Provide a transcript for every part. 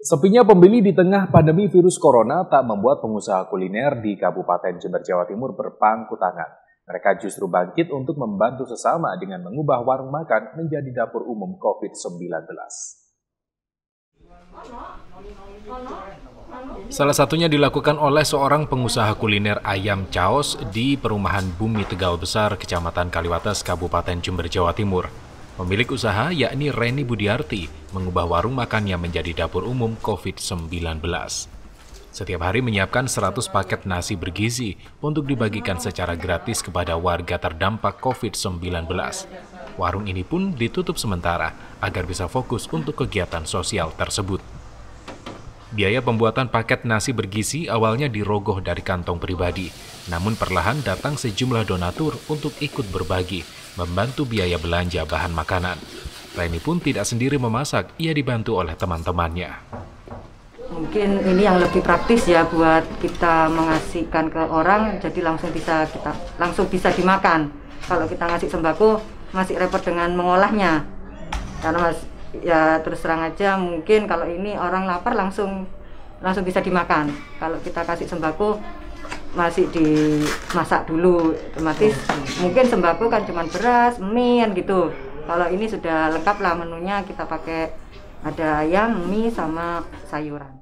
Sepinya pembeli di tengah pandemi virus corona tak membuat pengusaha kuliner di Kabupaten Jember, Jawa Timur berpangku tangan. Mereka justru bangkit untuk membantu sesama dengan mengubah warung makan menjadi dapur umum COVID-19. Salah satunya dilakukan oleh seorang pengusaha kuliner ayam chaos di perumahan Bumi Tegal Besar, Kecamatan Kaliwates, Kabupaten Jember, Jawa Timur. Pemilik usaha, yakni Reni Budiarti, mengubah warung makannya menjadi dapur umum COVID-19. Setiap hari menyiapkan 100 paket nasi bergizi untuk dibagikan secara gratis kepada warga terdampak COVID-19. Warung ini pun ditutup sementara agar bisa fokus untuk kegiatan sosial tersebut. Biaya pembuatan paket nasi bergizi awalnya dirogoh dari kantong pribadi, namun perlahan datang sejumlah donatur untuk ikut berbagi, membantu biaya belanja bahan makanan. Reni pun tidak sendiri memasak, ia dibantu oleh teman-temannya. Mungkin ini yang lebih praktis ya buat kita mengasihkan ke orang, jadi langsung bisa dimakan. Kalau kita ngasih sembako masih repot dengan mengolahnya. Karena ya terus terang aja mungkin kalau ini orang lapar langsung bisa dimakan. Kalau kita kasih sembako masih dimasak dulu, otomatis mungkin sembako kan cuma beras, mie gitu. Kalau ini sudah lengkap lah menunya, kita pakai ada ayam, mie sama sayuran.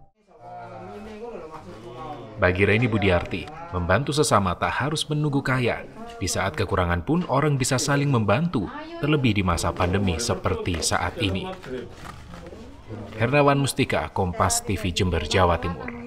Bagi Reni Budiarti, membantu sesama tak harus menunggu kaya. Di saat kekurangan pun orang bisa saling membantu, terlebih di masa pandemi seperti saat ini. Hernawan Mustika, Kompas TV Jember, Jawa Timur.